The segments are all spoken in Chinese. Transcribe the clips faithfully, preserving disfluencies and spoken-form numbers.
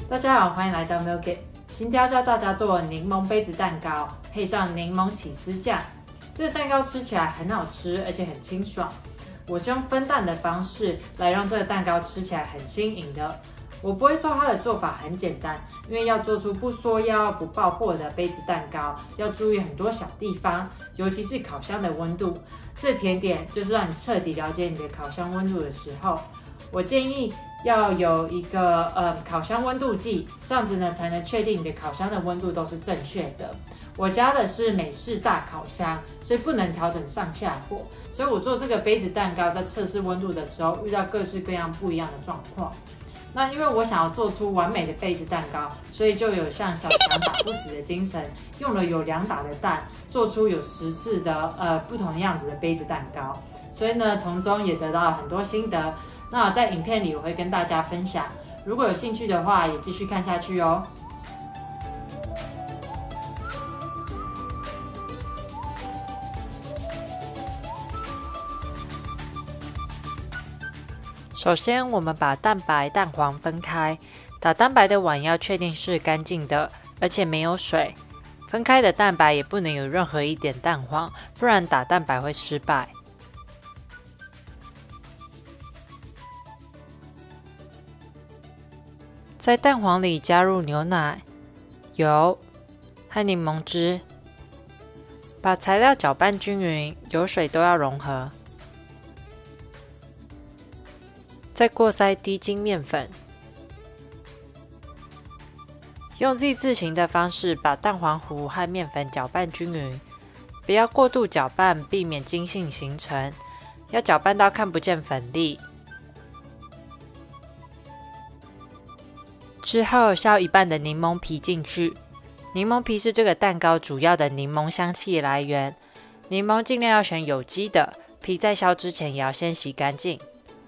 大家好，欢迎来到 Milk It。今天要教大家做柠檬杯子蛋糕，配上柠檬起司酱。这个蛋糕吃起来很好吃，而且很清爽。我是用分蛋的方式来让这个蛋糕吃起来很轻盈的。我不会说它的做法很简单，因为要做出不缩腰、不爆破的杯子蛋糕，要注意很多小地方，尤其是烤箱的温度。这个甜点就是让你彻底了解你的烤箱温度的时候。我建议要有一个呃烤箱温度计，这样子呢才能确定你的烤箱的温度都是正确的。我家的是美式大烤箱，所以不能调整上下火，所以我做这个杯子蛋糕在测试温度的时候，遇到各式各样不一样的状况。那因为我想要做出完美的杯子蛋糕，所以就有像小强打不死的精神，用了有两打的蛋，做出有十次的呃不同样子的杯子蛋糕。所以呢，从中也得到了很多心得。那在影片里我会跟大家分享，如果有兴趣的话，也继续看下去哦。 首先，我们把蛋白、蛋黄分开。打蛋白的碗要确定是干净的，而且没有水。分开的蛋白也不能有任何一点蛋黄，不然打蛋白会失败。在蛋黄里加入牛奶、油和柠檬汁，把材料搅拌均匀，油水都要融合。再过筛低筋面粉，用 Z 字形的方式把蛋黄糊和面粉搅拌均匀，不要过度搅拌，避免筋性形成，要搅拌到看不见粉粒。之后削一半的柠檬皮进去，柠檬皮是这个蛋糕主要的柠檬香气来源。柠檬尽量要选有机的，皮在削之前也要先洗干净。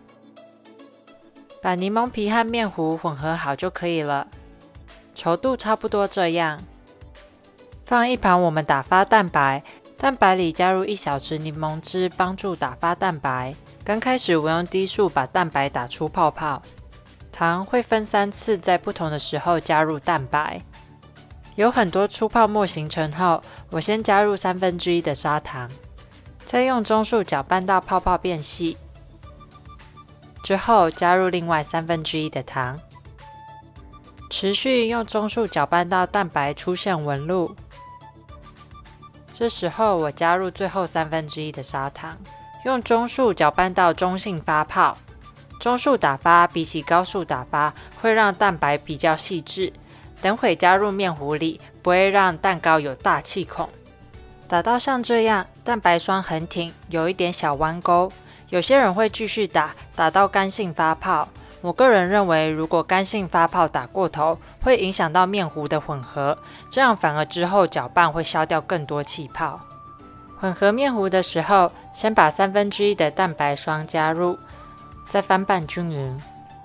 把柠檬皮和面糊混合好就可以了，稠度差不多这样。放一旁我们打发蛋白，蛋白里加入一小匙柠檬汁，帮助打发蛋白。刚开始我用低速把蛋白打出泡泡。糖会分三次，在不同的时候加入蛋白。有很多出泡沫形成后，我先加入三分之一的砂糖，再用中速搅拌到泡泡变细。之后加入另外三分之一的糖，持续用中速搅拌到蛋白出现纹路。这时候我加入最后三分之一的砂糖，用中速搅拌到中性发泡。中速打发比起高速打发会让蛋白比较细致，等会加入面糊里，不会让蛋糕有大气孔。打到像这样，蛋白霜很挺，有一点小弯钩。有些人会继续打，打到干性发泡。我个人认为，如果干性发泡打过头，会影响到面糊的混合，这样反而之后搅拌会消掉更多气泡。混合面糊的时候，先把三分之一的蛋白霜加入，再翻拌均匀。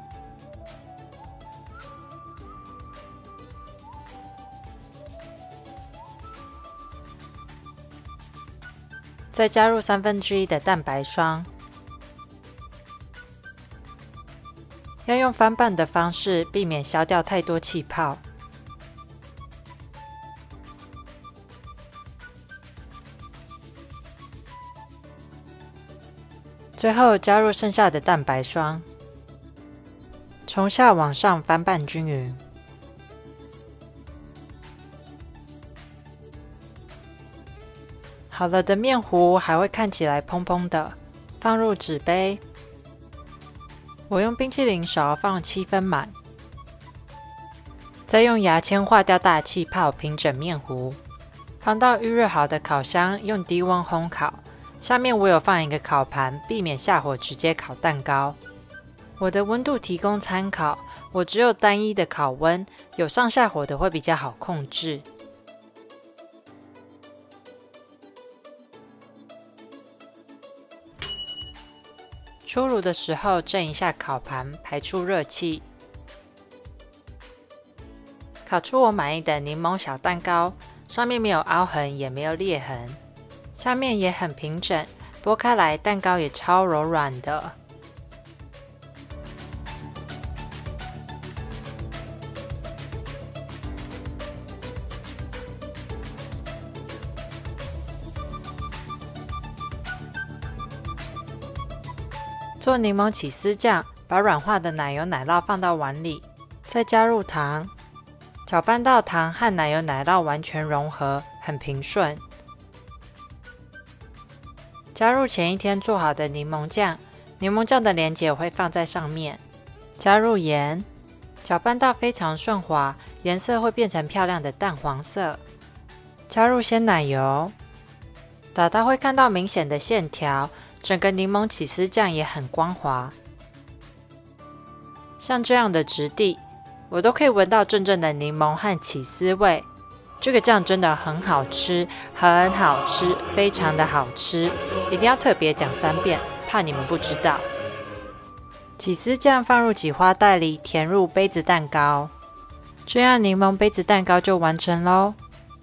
再加入三分之一的蛋白霜。要用翻拌的方式，避免消掉太多气泡。最后加入剩下的蛋白霜，从下往上翻拌均匀。好了的面糊还会看起来蓬蓬的，放入纸杯。我用冰淇淋勺放七分满，再用牙签划掉大气泡，平整面糊。放到预热好的烤箱，用低温烘烤。下面我有放一个烤盘，避免下火直接烤蛋糕。我的温度提供参考，我只有单一的烤温，有上下火的会比较好控制。出炉的时候震一下烤盘，排出热气。烤出我满意的柠檬小蛋糕，上面没有凹痕，也没有裂痕。下面也很平整，剥开来蛋糕也超柔软的。 做柠檬起司酱，把软化的奶油奶酪放到碗里，再加入糖，搅拌到糖和奶油奶酪完全融合，很平顺。加入前一天做好的柠檬酱，柠檬酱的连结我会放在上面。加入盐，搅拌到非常顺滑，颜色会变成漂亮的淡黄色。加入鲜奶油，打到会看到明显的线条，整个柠檬起司酱也很光滑。像这样的质地，我都可以闻到阵阵的柠檬和起司味。这个酱真的很好吃，很好吃，非常的好吃，一定要特别讲三遍，怕你们不知道。起司酱放入挤花袋里，填入杯子蛋糕，这样柠檬杯子蛋糕就完成咯。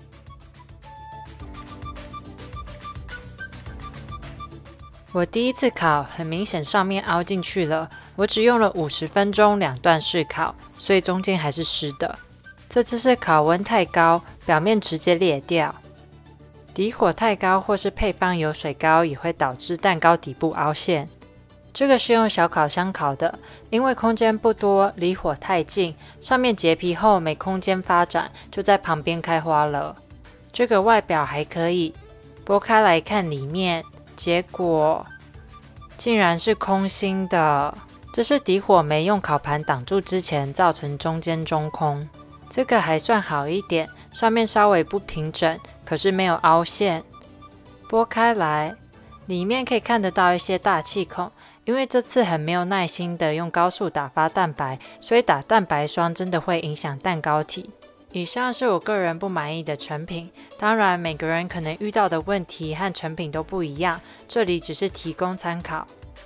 我第一次烤，很明显上面凹进去了，我只用了五十分钟两段式烤，所以中间还是湿的。这次是烤温太高，表面直接裂掉。底火太高或是配方有水高，也会导致蛋糕底部凹陷。这个是用小烤箱烤的，因为空间不多，离火太近，上面结皮后没空间发展，就在旁边开花了。这个外表还可以，剥开来看里面，结果竟然是空心的。这是底火没用烤盘挡住之前造成中间中空。这个还算好一点，上面稍微不平整，可是没有凹陷。剥开来，里面可以看得到一些大气孔，因为这次很没有耐心的用高速打发蛋白，所以打蛋白霜真的会影响蛋糕体。以上是我个人不满意的成品，当然每个人可能遇到的问题和成品都不一样，这里只是提供参考。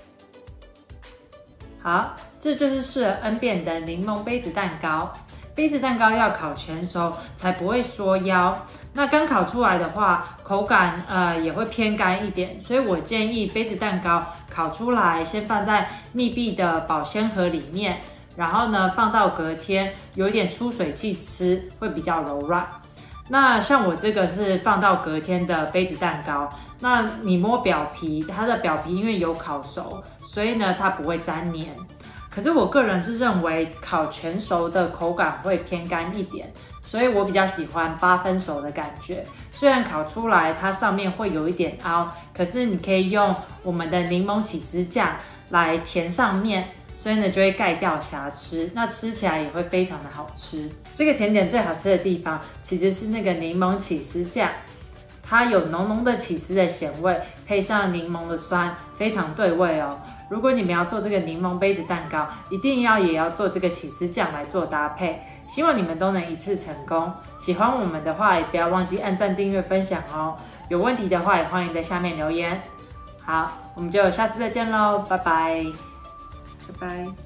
好，这就是适合 N 变的柠檬杯子蛋糕。杯子蛋糕要烤全熟才不会缩腰，那刚烤出来的话，口感呃也会偏干一点，所以我建议杯子蛋糕烤出来先放在密闭的保鲜盒里面，然后呢放到隔天有一点出水气吃，会比较柔软。那像我这个是放到隔天的杯子蛋糕，那你摸表皮，它的表皮因为有烤熟，所以呢它不会沾黏。可是我个人是认为烤全熟的口感会偏干一点，所以我比较喜欢八分熟的感觉。虽然烤出来它上面会有一点凹，可是你可以用我们的柠檬起司酱来填上面，所以呢就会盖掉瑕疵，那吃起来也会非常的好吃。这个甜点最好吃的地方其实是那个柠檬起司酱，它有浓浓的起司的咸味，配上柠檬的酸，非常对味哦。如果你们要做这个柠檬杯子蛋糕，一定要也要做这个起司酱来做搭配。希望你们都能一次成功。喜欢我们的话，也不要忘记按赞、订阅、分享哦。有问题的话，也欢迎在下面留言。好，我们就下次再见喽，拜拜，拜拜。